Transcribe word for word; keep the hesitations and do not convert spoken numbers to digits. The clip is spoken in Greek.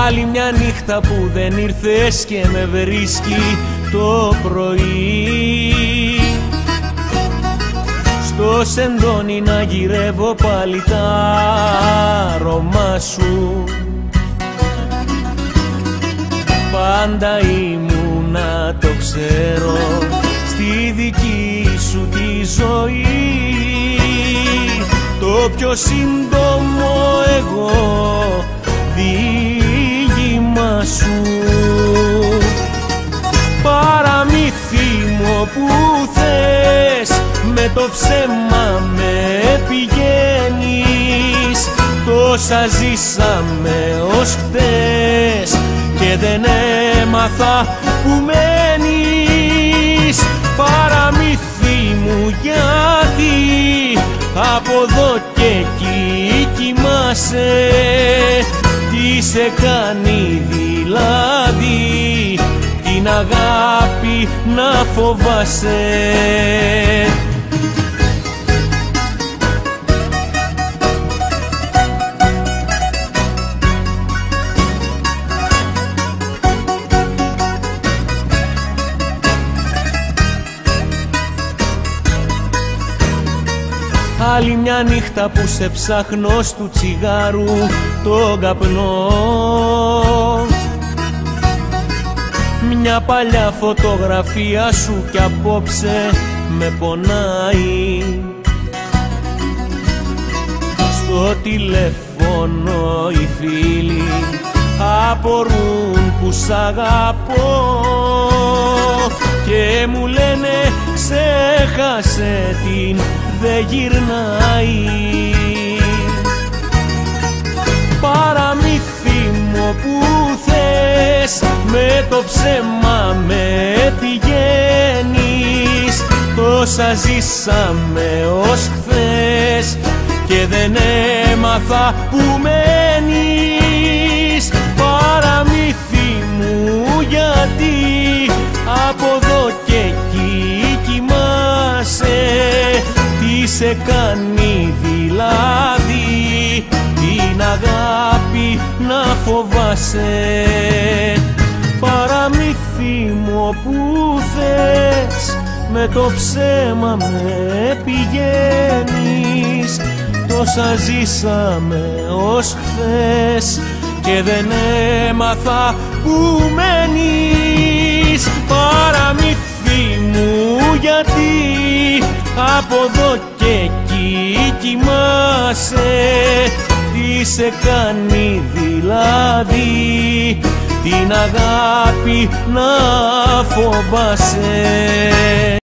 Άλλη μια νύχτα που δεν ήρθες και με βρίσκει το πρωί στο σεντόνι να γυρεύω πάλι τα αρώμα σου. Πάντα ήμουνα, το ξέρω, στη δική σου τη ζωή, το πιο σύντομο εγώ διήγημα σου. Παραμύθι μου που θες, με το ψέμα με πηγαίνεις. Τόσα ζήσαμε ως χτες και δεν έμαθα που μένεις. Παραμύθι μου, γιατί από εδώ και εκεί κοιμάσαι. Τι σε κάνει δηλαδή την αγάπη να φοβάσαι? Άλλη μια νύχτα που σε ψάχνω στου τσιγάρου τον καπνό. Μια παλιά φωτογραφία σου κι απόψε με πονάει. Στο τηλέφωνο οι φίλοι απορούν που σ' αγαπώ και μου λένε ξέχασε την, δεν γυρνάει. Παραμύθι μου που θες, με το ψέμα με πηγαίνεις. Τόσα ζήσαμε ως χθες και δεν έμαθα που μένεις. Παραμύθι μου, γιατί από εδώ και εκεί κοιμάσαι. Τι σε κάνει δηλαδή την αγάπη να φοβάσαι? Παραμύθι μου που θες, με το ψέμα με πηγαίνεις. Τόσα ζήσαμε ως χθες και δεν έμαθα που μένεις. Παραμύθι μου, γιατί από εδώ και εκεί κοιμάσαι. Τι σε κάνει δηλαδή την αγάπη να φοβάσαι?